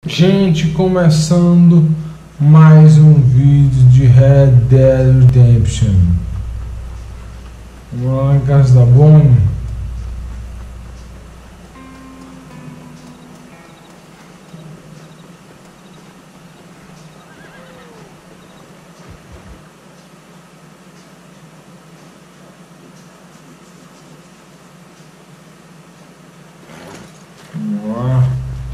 Gente, começando mais um vídeo de Red Dead Redemption. Vamos lá em casa da Bonnie. Vamos lá.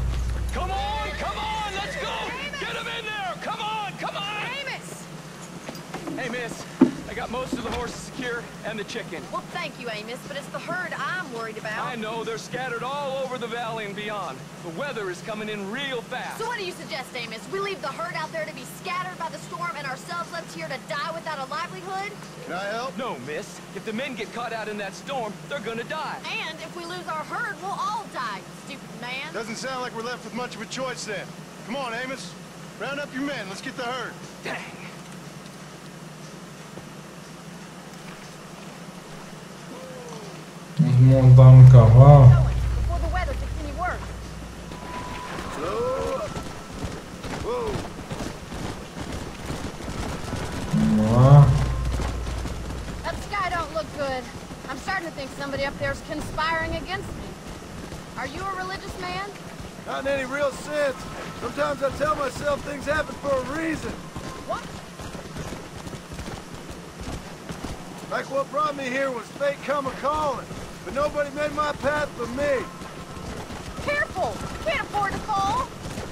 Hey, miss, I got most of the horses secure and the chicken. Well, thank you, Amos, but it's the herd I'm worried about. I know, they're scattered all over the valley and beyond. The weather is coming in real fast. So what do you suggest, Amos? We leave the herd out there to be scattered by the storm and ourselves left here to die without a livelihood? Can I help? No, miss. If the men get caught out in that storm, they're gonna die. And if we lose our herd, we'll all die, stupid man. Doesn't sound like we're left with much of a choice then. Come on, Amos. Round up your men. Let's get the herd. Dang. Vamos montar no cavalo. Before the weather gets any worse. Slow up. Whoa. Vamos lá. That sky don't look good. I'm starting to think somebody up there's conspiring against me. Are you a religious man? Not in any real sense. Sometimes I tell myself things happen for a reason. What? Like what brought me here was fate come a-calling. But nobody made my path for me. Careful! Can't afford to fall.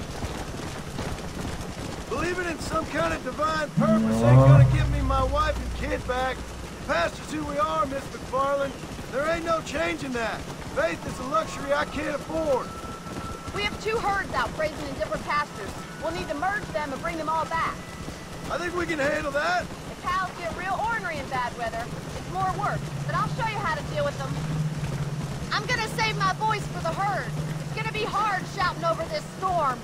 Believing in some kind of divine purpose ain't gonna give me my wife and kid back. The past is who we are, Miss McFarland. There ain't no changing that. Faith is a luxury I can't afford. We have two herds out grazing in different pastures. We'll need to merge them and bring them all back. I think we can handle that. The cows get real ornery in bad weather. It's more work, but I'll show you how to deal with them. I'm gonna save my voice for the herd. It's gonna be hard shouting over this storm.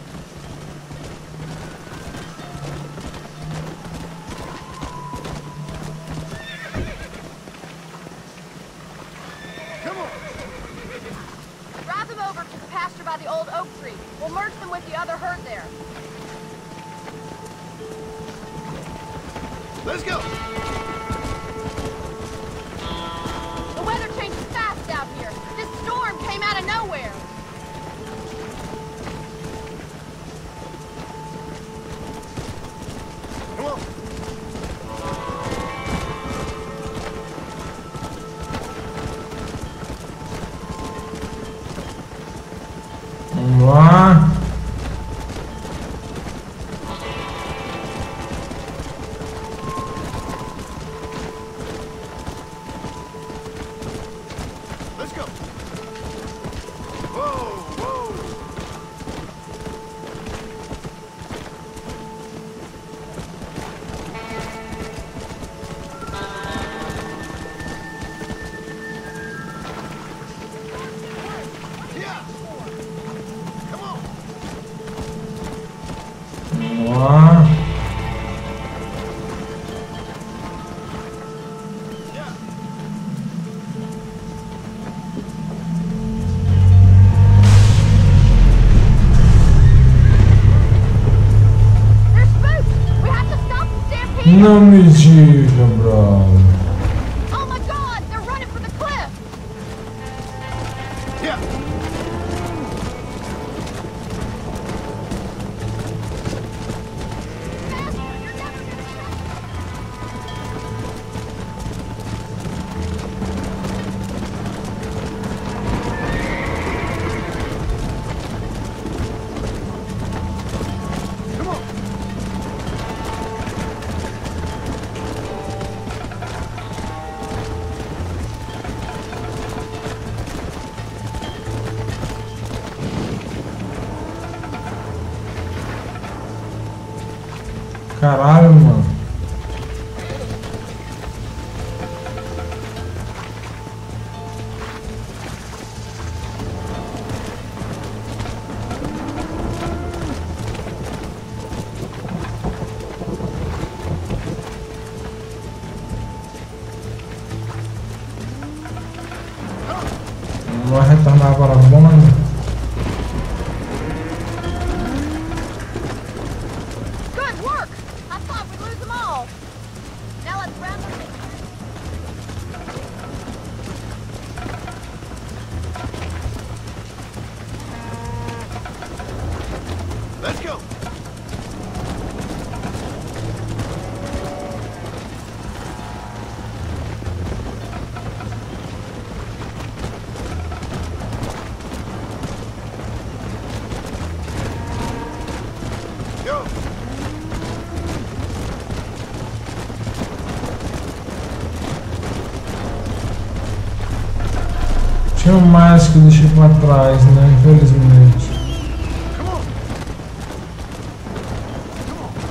Come on. Drive them over to the pasture by the old oak tree. We'll merge them with the other herd there. Let's go. The weather changes fast out here. This storm came out of nowhere. Come on. Vamos lá. Let's go. Whoa, whoa. Yeah. Come on. Vamos lá. Yeah. They're spooked. We have to stop the stampede. Não me diga, brother. Oh my God! They're running for the cliff. Yeah. Faster! You're never gonna catch them. Come on. Caralho, mano. Vamos retornar para a Bonnie. Let's go. Go. Tinha mais que eu deixei pra trás, né? Infelizmente. Come on. Come on.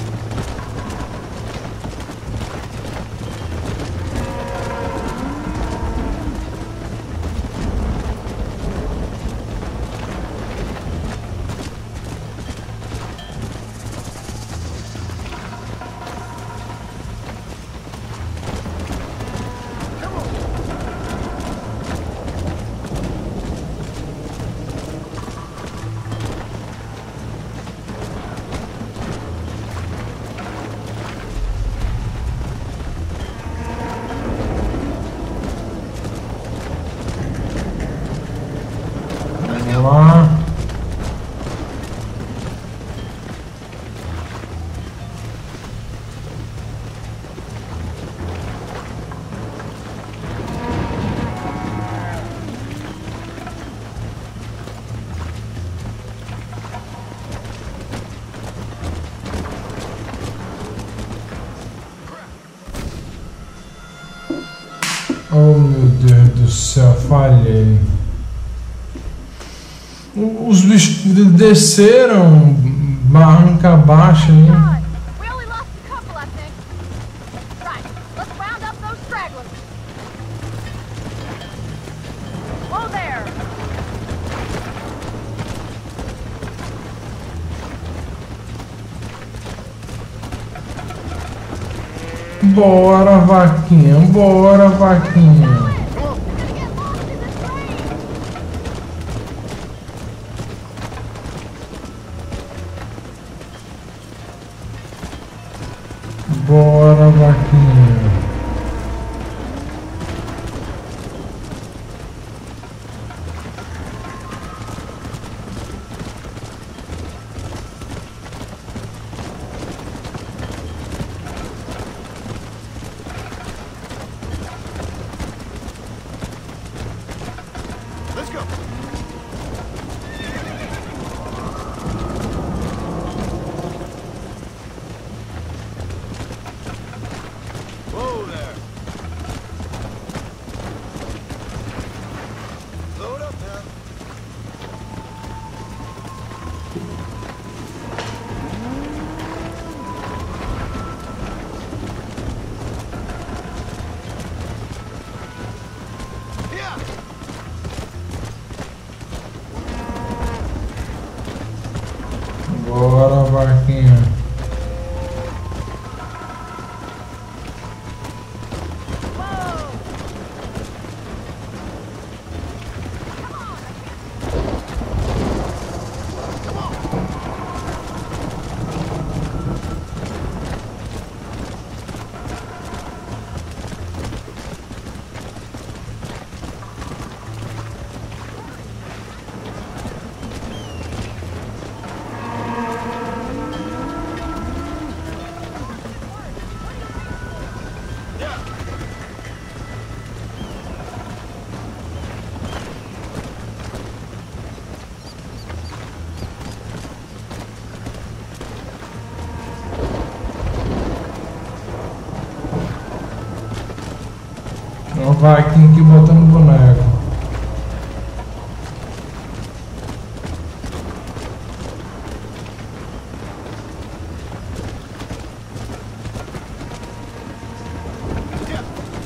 Come on. Vamos lá. Oh meu Deus do céu, falhei. Os bichos desceram barranca abaixo, hein? God, we only lost a couple, I think. Right, let's round up those stragglers. Whoa there. Bora, vaquinha, bora, vaquinha. We're gonna get lost in the train. Bora, vaquinha. Let's go. Whoa there. Load up now. Yeah. Bora, vaquinha. Whoa. Yeah. Uma vaquinha aqui botando boneco. Yeah.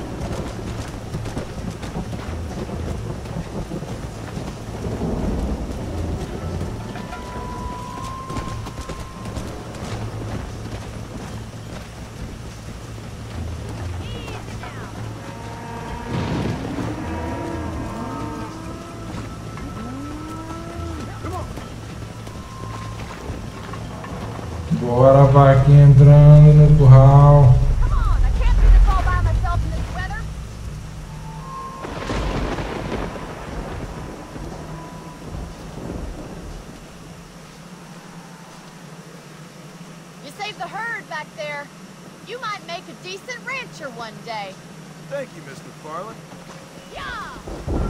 Come on. Bora, vaquinha entrando no curral. Come on, I can't do this all by myself in this weather. save the herd back there. You might make a decent rancher one day. Thank you, Miss McFarland. Yeah!